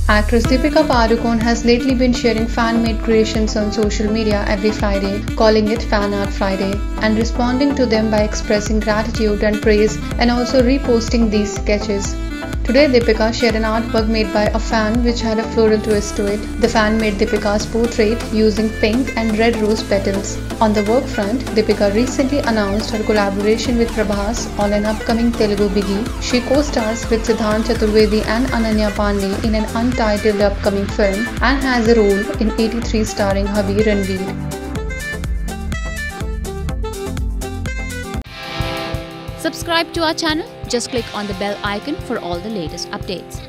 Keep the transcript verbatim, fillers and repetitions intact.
Actress Deepika Padukone has lately been sharing fan-made creations on social media every Friday, calling it Fan Art Friday, and responding to them by expressing gratitude and praise and also reposting these sketches. Today, Deepika shared an artwork made by a fan which had a floral twist to it. The fan made Deepika's portrait using pink and red rose petals. On the work front, Deepika recently announced her collaboration with Prabhas on an upcoming Telugu biggie. She co-stars with Siddhant Chaturvedi and Ananya Pandey in an untitled upcoming film and has a role in eighty-three starring hubby Ranveer. Subscribe to our channel. Just click on the bell icon for all the latest updates.